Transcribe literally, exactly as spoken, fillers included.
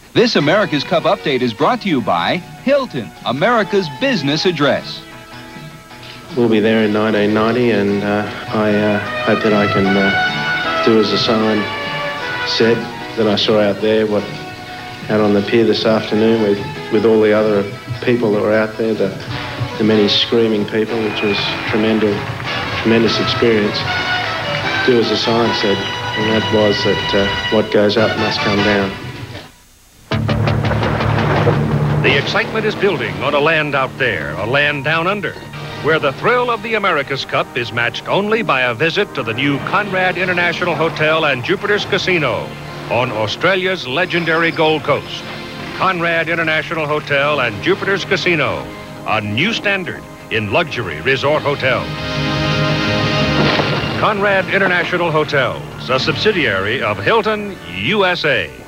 This America's Cup update is brought to you by Hilton, America's business address. We'll be there in nineteen ninety, and uh, I uh, hope that I can uh, do as the sign said that I saw out there, what out on the pier this afternoon with, with all the other people that were out there, the, the many screaming people, which was tremendous, tremendous experience. Do as the sign said, and that was that uh, what goes up must come down. The excitement is building on a land out there, a land down under, where the thrill of the America's Cup is matched only by a visit to the new Conrad International Hotel and Jupiter's Casino on Australia's legendary Gold Coast. Conrad International Hotel and Jupiter's Casino, a new standard in luxury resort hotels. Conrad International Hotels, a subsidiary of Hilton, U S A.